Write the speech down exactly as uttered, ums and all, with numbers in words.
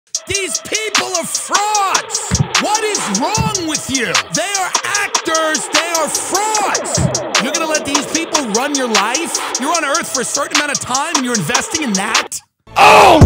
These people are frauds! What is wrong with you? They are actors, they are frauds! You're gonna let these people run your life? You're on Earth for a certain amount of time and you're investing in that? Oh